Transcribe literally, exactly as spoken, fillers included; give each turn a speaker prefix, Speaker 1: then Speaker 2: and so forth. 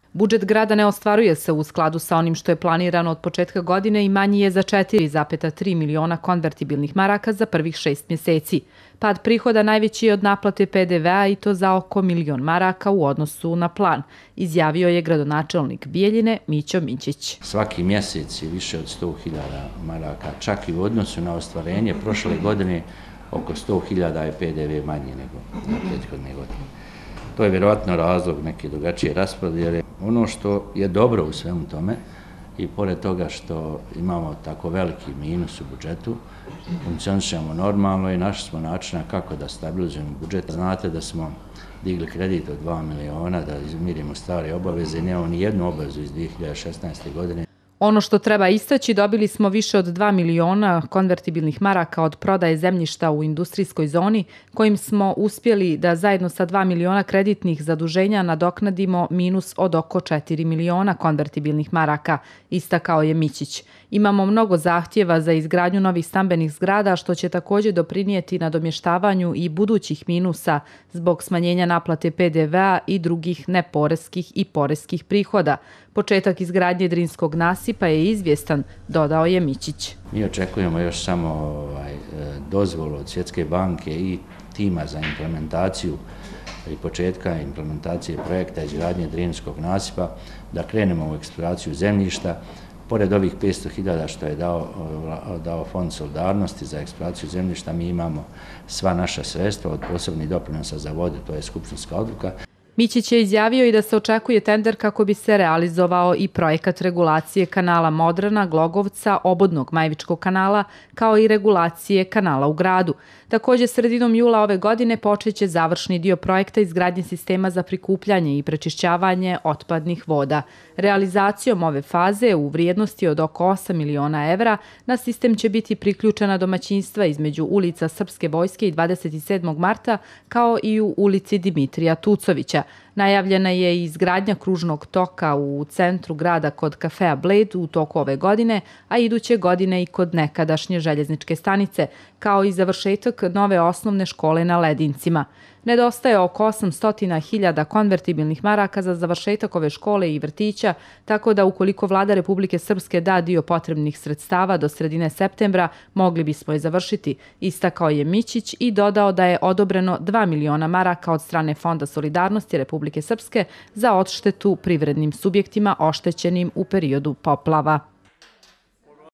Speaker 1: Budžet grada ne ostvaruje se u skladu sa onim što je planirano od početka godine i manji je za četiri zarez tri miliona konvertibilnih maraka za prvih šest mjeseci. Pad prihoda najveći je od naplate P D V-a i to za oko milion maraka u odnosu na plan, izjavio je gradonačelnik Bijeljine Mićo Mićić.
Speaker 2: Svaki mjesec je više od sto hiljada maraka, čak i u odnosu na ostvarenje prošle godine oko sto hiljada je P D V manji nego na prethodne godine. To je vjerojatno razlog neke drugačije raspodjele. Ono što je dobro u svemu tome i pored toga što imamo tako veliki minus u budžetu, funkcionišemo normalno i našli smo načina kako da stabilizujemo budžet. Znate da smo digli kredit od dva miliona da izmirimo stare obaveze i nemamo ni jednu obavezu iz dvije hiljade šesnaeste. godine.
Speaker 1: Ono što treba istaći, dobili smo više od dva miliona konvertibilnih maraka od prodaje zemljišta u industrijskoj zoni, kojim smo uspjeli da zajedno sa dva miliona kreditnih zaduženja nadoknadimo minus od oko četiri miliona konvertibilnih maraka, istakao je Mićić. Imamo mnogo zahtjeva za izgradnju novih stambenih zgrada, što će također doprinijeti nadomještavanju i budućih minusa zbog smanjenja naplate P D V-a i drugih neporeskih i poreskih prihoda. Početak izgradnje Drinskog nasipa je izvjestan, dodao je Mićić.
Speaker 2: Mi očekujemo još samo ovaj, dozvolu od Svjetske banke i tima za implementaciju i početka implementacije projekta izgradnje Drinskog nasipa da krenemo u eksploraciju zemljišta. Pored ovih petsto hiljada što je dao, dao Fond solidarnosti za eksploraciju zemljišta, mi imamo sva naša sredstva od posebnih doprinosa za vodu, to je skupštinska odluka.
Speaker 1: Mićić je izjavio i da se očekuje tender kako bi se realizovao i projekat regulacije kanala Modrana, Glogovca, obodnog Majvičkog kanala, kao i regulacije kanala u gradu. Također, sredinom jula ove godine počeće završni dio projekta izgradnje sistema za prikupljanje i prečišćavanje otpadnih voda. Realizacijom ove faze u vrijednosti od oko osam miliona evra na sistem će biti priključena domaćinstva između ulica Srpske vojske i dvadeset sedmog marta, kao i u ulici Dimitrija Tucovića. Najavljena je i izgradnja kružnog toka u centru grada kod kafea Bled u toku ove godine, a iduće godine i kod nekadašnje željezničke stanice, kao i završetak nove osnovne škole na Ledincima. Nedostaje oko osamsto hiljada konvertibilnih maraka za završetak ove škole i vrtića, tako da ukoliko vlada Republike Srpske da dio potrebnih sredstava do sredine septembra, mogli bismo je završiti, istakao je Mićić i dodao da je odobreno dva miliona maraka od strane Fonda solidarnosti Republike Srpske za odštetu privrednim subjektima oštećenim u periodu poplava.